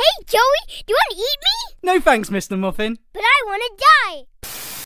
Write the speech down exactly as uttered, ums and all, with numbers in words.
Hey, Joey, do you want to eat me? No thanks, Mister Muffin. But I want to die.